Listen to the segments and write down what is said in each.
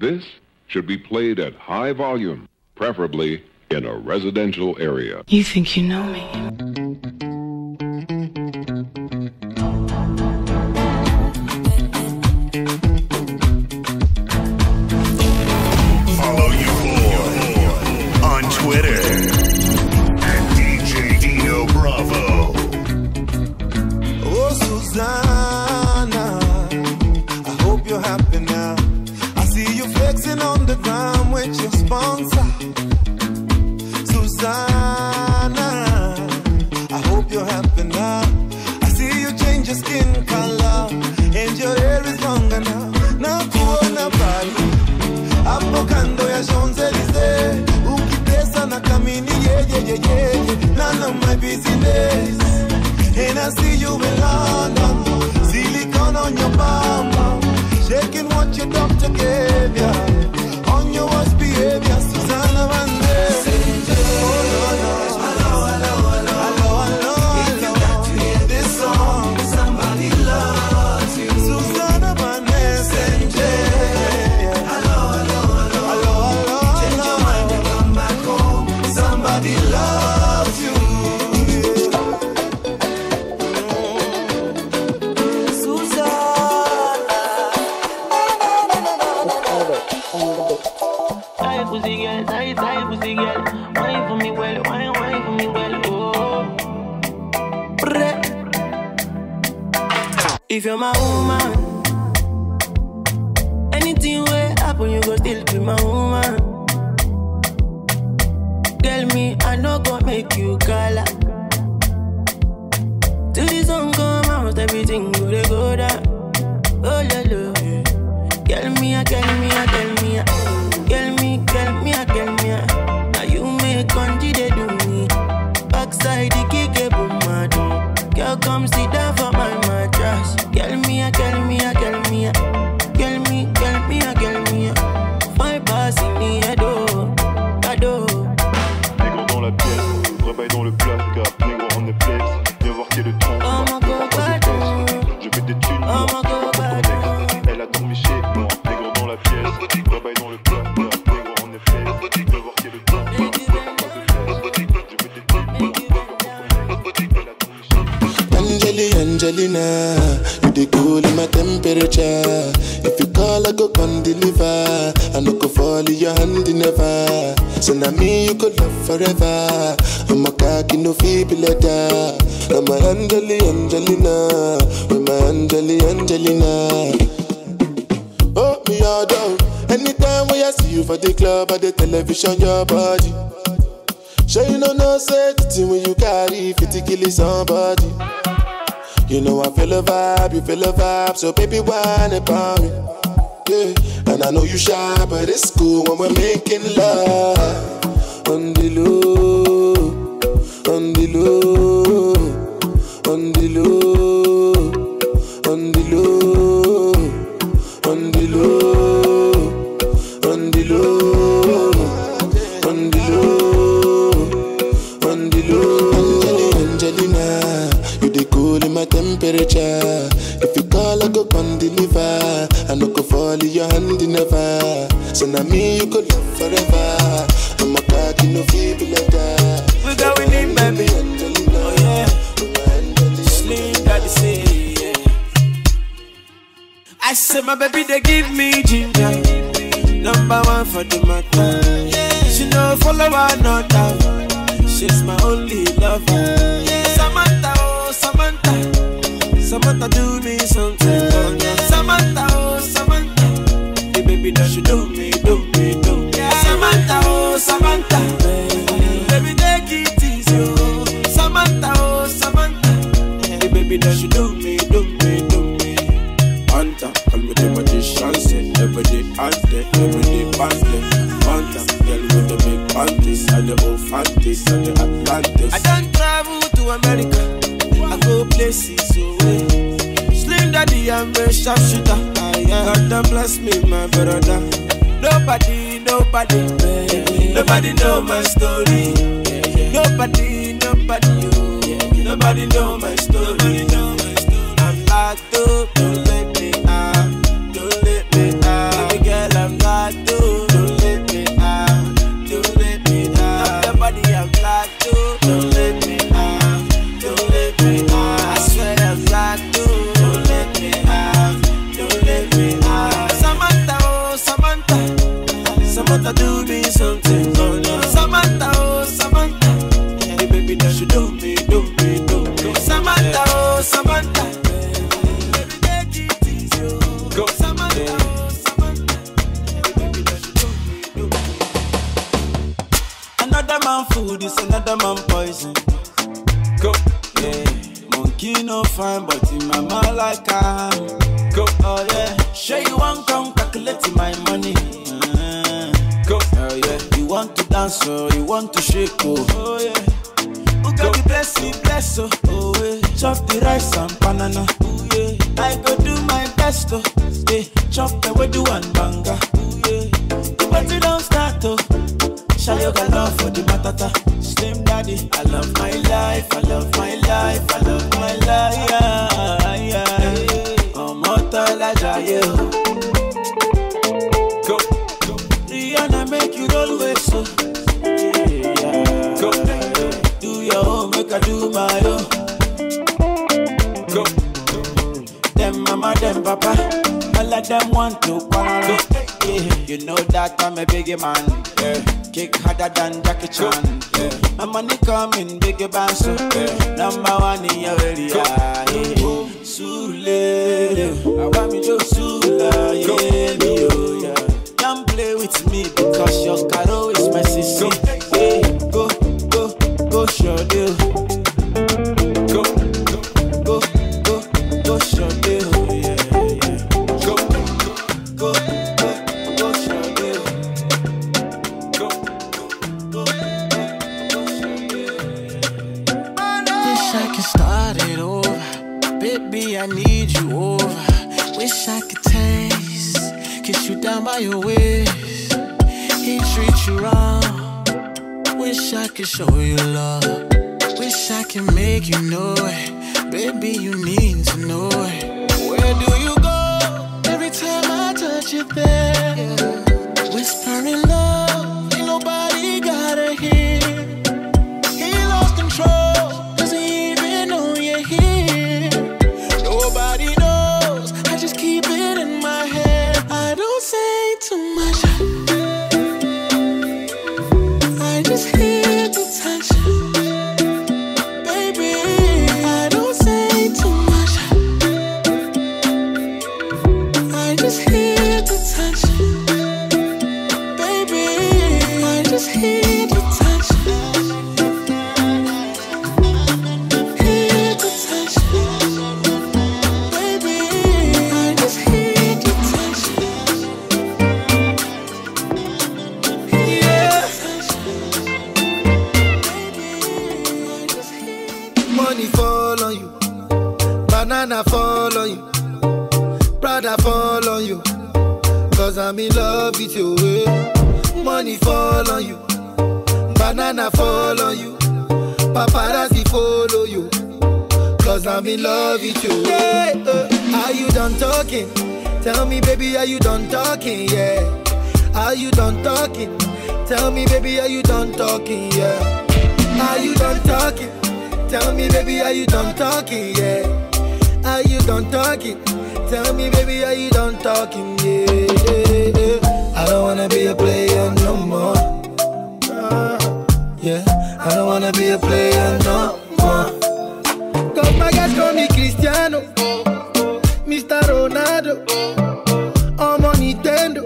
This should be played at high volume, preferably in a residential area. You think you know me? Follow you on Twitter at DJ Dino Bravo. Oh, Susanna, I hope you're happy now. I see you flexing on the ground with your sponsor. Susanna, I hope you're happy now. I see you change your skin color and your hair is longer now. Now kuona bali hapo kando ya Champs-Elysees, ukitesa na kamini none of my business. And I see you in London, silicone on your bum, shaking what your doctor gave ya, on your worst behavior, Susanna Vande. If you're my woman, anything will happen, you go still be my woman. Tell me, I know God make you color. Till the sun come out, everything go down. Oh, la, la. Tell me, now you make country they do me. Backside the kick a boom, man. Girl, come sit down for my mattress. Tell me. My pass in the ado. Négro dans la pièce, rebaille dans le placard. Négro en flex, viens voir qui est le tronc. Je mets des thunes, elle a dormi chez moi. Négro dans la pièce, rebaille dans le placard. Négro en flex, viens voir qui est le tronc. Je mets des thunes, Angelina, you the cool in my temperature. If you call, I go come deliver. I no go fall in your hand never. So now me you could love forever. I'm a cocky no feeble letter. I'm a Angelina, I'm a Angelina. Oh me all down. Anytime when I see you for the club or the television, your body. Sure you know no safety when you carry 50 kill somebody. You know I feel a vibe, you feel a vibe, so baby whine about me. Yeah, and I know you shy, but it's cool when we're making love. On the low, on the low, on the low, on the low, on the low, on the low, on the low, on the low. Angelina, you the cool in my temperature. If you call, I go come deliver. I no go fall in your hand never. So now me you could love forever. I'm a cocky no feeble like that. We going in, baby. Oh yeah. Slim Daddy say yeah. I say my baby they give me ginger. Number one for the matter. Yeah. She no follower, no doubt. She's my only lover. Yeah. Samantha, oh Samantha. Samantha do me something. Oh, yeah. Samantha, oh Samantha. Hey baby, don't you do me. Yeah. Samantha, oh Samantha. Baby, take it easy, oh Samantha, oh Samantha. Hey baby, don't you do me. Hunter, call me the magician, say every day out there, every day past there. Hunter, girl with the big panties and the old fanties and the Atlantis. I don't travel to America, I go places away. Slim Daddy, I'm a sharpshooter. God bless me, my brother. Nobody know my story. Nobody know my story. I'm locked up, don't let me out. Baby girl, I'm locked another man food, it's another man poison. Go, yeah. Monkey no fine, but in my mind like I am. Go, oh yeah. Sure you want come calculate my money. Go, oh yeah. You want to dance, oh, you want to shake, oh yeah. Who got the blessing, bless, oh yeah. Chop the rice and banana, oh yeah. I go do my best, oh yeah. Chop the way do and banga, oh yeah. The party don't start, oh. Shayoga love for the matata. Slim daddy, I love my life, I love my life, I love my life, yeah, yeah. Oh, mortal ajaye. Go, go. Rihanna make you always so. Yeah, go. Do your own, make I do my own. Go, go. Them mama, them papa, all of them want to quarrel. Yeah, you know that I'm a biggie man. Yeah. Kick harder than Jackie Chan. Yeah. My money coming, biggie band, so yeah. Number one in your area. Yeah. Sule, I want me to Sula, yeah, me, oh, yeah. Don't play with me because your caro is my sister. Yeah. Go, go, go, show deal. Go, go, go, go, go, show deal. Yeah, yeah. Go, go, go. Baby, I need you over. Wish I could taste, kiss you down by your waist. He treat you wrong. Wish I could show you love. Wish I could make you know it. Baby, you need to know it. Where do you go? Every time I touch you there, whispering love, ain't nobody gotta hear. He lost control, doesn't even know you're here. Nobody knows, I just keep it in my head. I don't say too much, I just hear the touch. Baby, I don't say too much, I just hear the touch. Baby, I just hear the touch. Banana fall on you, Prada fall on you, cause I'm in love with you. Money fall on you, banana fall on you, paparazzi follow you, cause I'm in love with you. Yeah, are you done talking? Tell me baby, are you done talking? Yeah, are you done talking? Tell me baby, are you done talking? Yeah, are you done talking? Tell me baby, are you done talking? Yeah, are you done talking? Tell me baby, are you done talking? Yeah, I don't wanna be a player no more. Yeah, I don't wanna be a player no more. Cause my guys call me Cristiano, Mr. Ronaldo, I'm on Nintendo.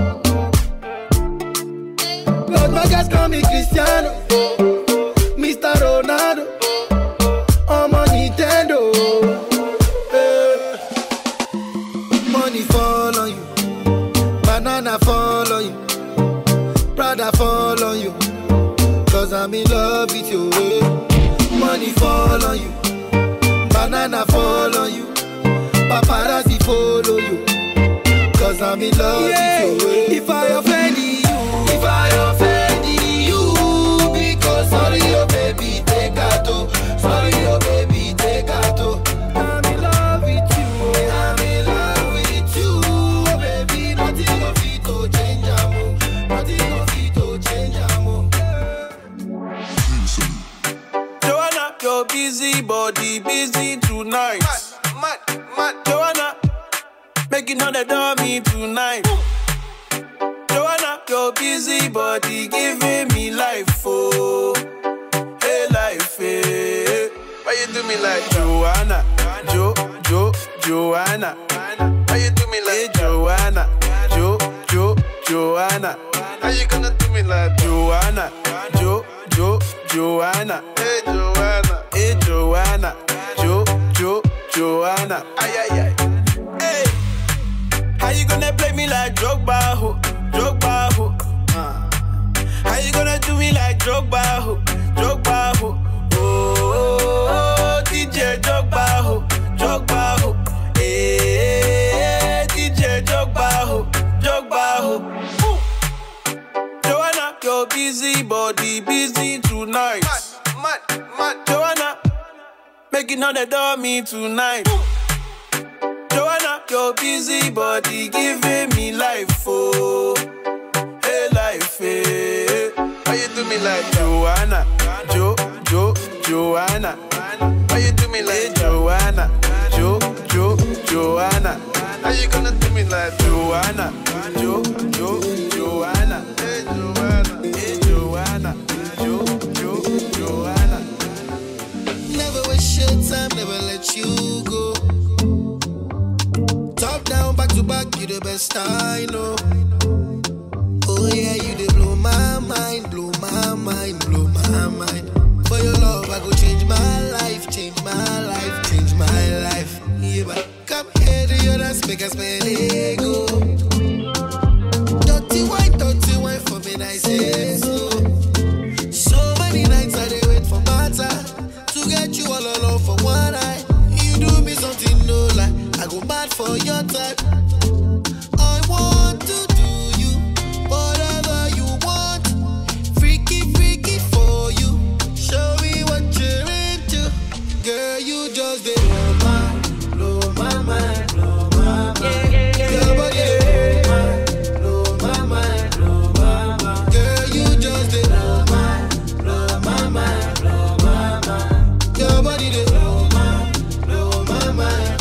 Cause my guys call me Cristiano, Mr. Ronaldo, I'm on Nintendo. Money fall on you, banana fall on you, Prada fall on you, cause I'm in love with you. Money fall on you, banana fall on you, paparazzi follow you, cause I'm in love with you. If I offend you, if I offend you, because sorry oh baby, take a toe. Sorry oh baby, take a toe. I'm in love with you, I'm in love with you, oh baby, nothing of it to change amo, nothing of it to change amo. Joanna, your busy body, busy tonight. Mad, Joanna, making all the dummy tonight. Joanna, your busy body, giving me life, oh, hey life, hey. Why you do me like Joanna, Joanna? Why you do me like Joanna, Joanna? How you gonna do me like Joanna, Joanna. Hey, Joanna. Hey, Joanna. Joanna. Ay, ay, ay. Hey. How you gonna play me like Drogba, ho? Drogba, ho? How you gonna do me like Drogba, ho? Drogba, ho? Oh, DJ Drogba, ho? Drogba, ho? Hey, DJ Drogba, ho? Drogba, ho? Joanna, your busy body, busy tonight. Mad. Joanna, making all the dummy tonight. Joanna, your busy body giving me life, oh. Hey, life, hey. Why you do me like Joanna? Joanna. Why you do me like Joanna? Joanna. How you gonna do me like Joanna? Joanna. Hey, Joanna. Hey, Joanna. Joanna. Never waste your time, never let you go. Top down, back to back, you the best I know. Oh yeah, you dey blow my mind, blow my mind, blow my mind. For your love, I go change my life, change my life, change my life. Yeah, but come here to your dance, make us spend ego. Dirty wine for me, I say so. So many nights I dey wait for my time to get you all alone for one night. You do me something no lie, I go mad for your type. I want to do you whatever you want, freaky for you. Show me what you're into, girl. You just did blow my mind. Your body, blow my mind. Girl, you just did blow my mind. Your body did blow my mind.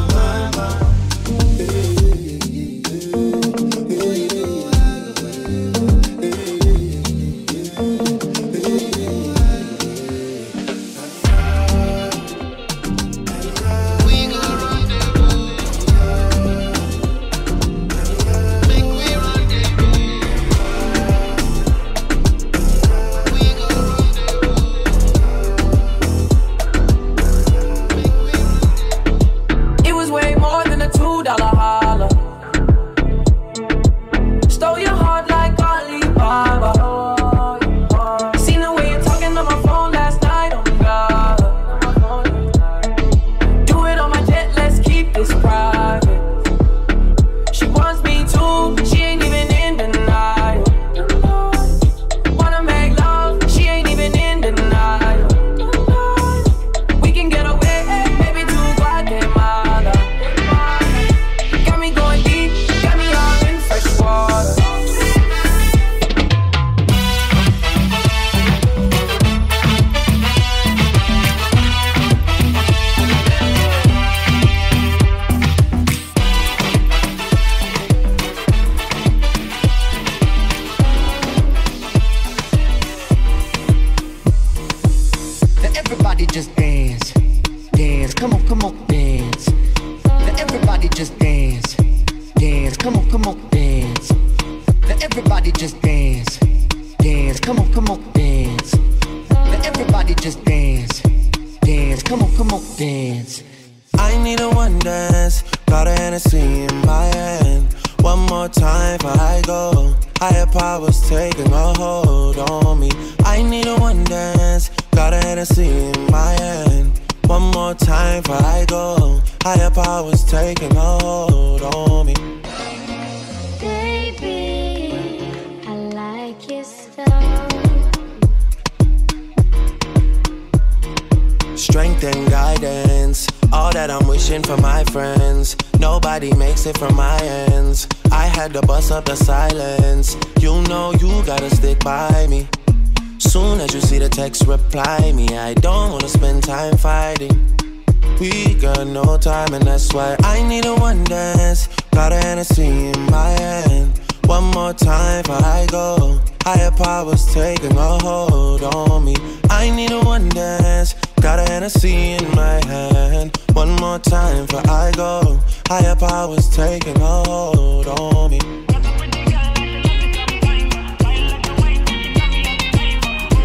From my ends, I had to bust up the silence. You know you gotta stick by me. Soon as you see the text, reply me. I don't wanna spend time fighting. We got no time and that's why I need a one dance. Got a Hennessy in my hand. One more time before I go. Higher powers taking a hold on me. I need a one dance. Got a Hennessy in my hand. One more time before I go. Higher powers taking a hold on me.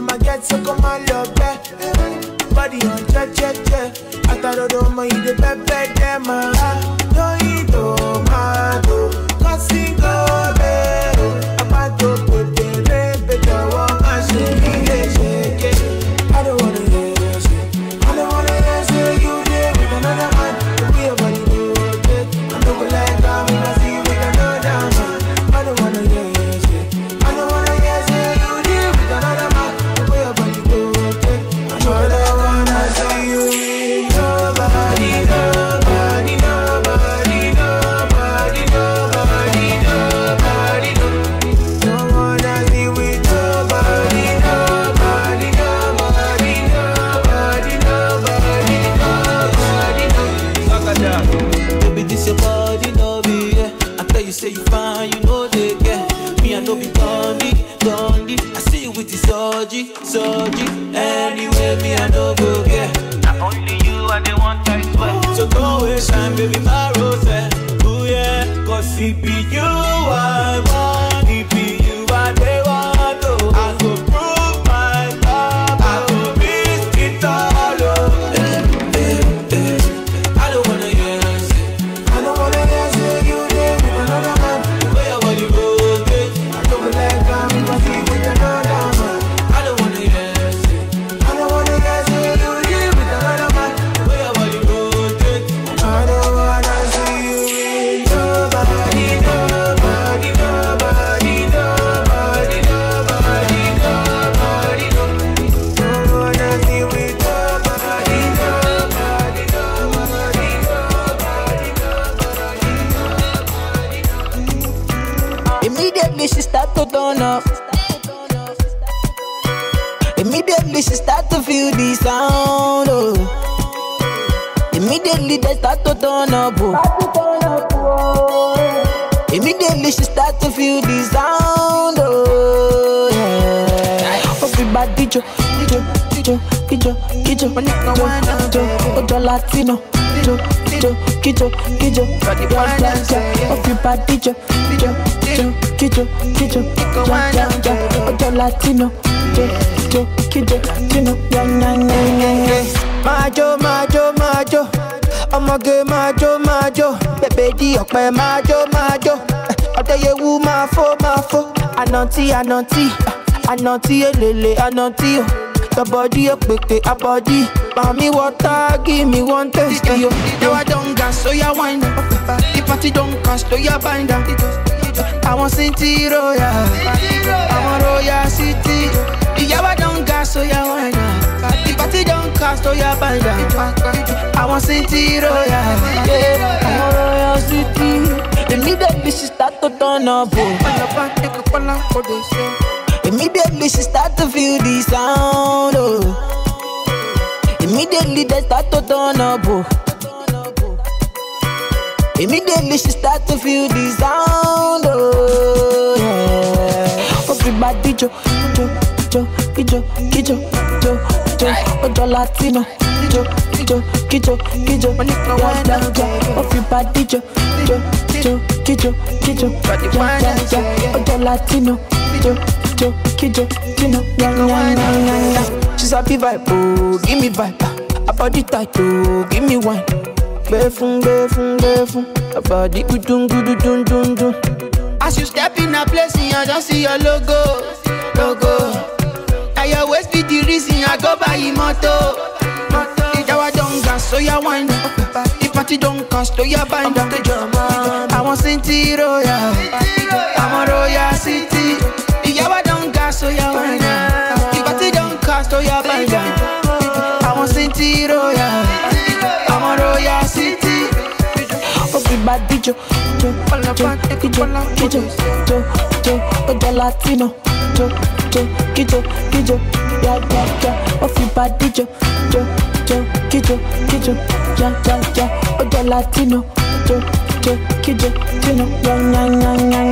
my get so come on love back. Body on check. I thought I my the pepe them no ito mato. Cause it go better. About to put the red the walk and shake it. I don't wanna hear shit. I don't wanna hear you there with another man. The way your body do it. I don't go like that when I see you with another man. I don't wanna hear shit. I don't wanna hear you there with another man. The way your body do it. I don't wanna see you with nobody. Don't wanna see with nobody. Baby, this your body, no be, yeah. I tell you, say you fine, you know they get. Me, I know be Gandhi. I see you with the surgery. Anyway, me, I know go get. Not only you, I the one I swear. So don't waste time, baby, my rose. Oh yeah, cause it be you I want, it be you I they want. Oh, I go prove my love, I go risk it all. I don't wanna hear you there with another man. The way your body goes, bitch. I don't like how we must be with another man. I don't wanna hear you there with another man. The way your body goes, bitch. I don't wanna see you with nobody. Don't wanna see you with nobody. Immediately she start to turn up. Immediately she start to feel the sound. Oh. Immediately they start to turn up. Oh. Immediately she start to feel the sound. Oh. Yeah. Everybody jo. Ojo Latino. Kijo. Everybody jo. Ojo Latino. Kijo. Majo. Ọmọge majo. Bébé di ọ̀pẹ majo. Ọ̀dẹ̀yẹwù máa fo. Ananti elele ananti o. Your body a quick a body. Mommy water, give me one taste. Yo, I don't gas, so ya wind up. The party don't cost, so ya bind up. I want City Royal. I want Royal City. Yeah, I don't gas, so ya wind up. The party don't cost, so ya bind up. I want City Royal. Yeah, I want Royal City. Immediately she start to turn up. Immediately she start to feel the sound. Oh. Immediately they start to turn up. Oh. Immediately she start to feel the sound. Oh. Yeah. Everybody jo. Ojo Latino. Kijo. Everybody jo. Ojo Latino. Kijo. She's happy vibe, oh, give me vibe. A body tight, oh, give me wine. Befun. A body dun. As you step in a place, I just see your logo. Now your waist be the reason I go buy your moto. If I don't gas, so you wind up. If party don't cost, so you bind up. I want City Royal. I want Royal City. If I don't gas, so you wind up. If party don't cost, so you bind up. I want City Royal. I want Royal City. Everybody jo. Ojo Latino. Kijo. Yeah. Everybody jo. Kijo. Ojo Latino. Kijo. Yeah.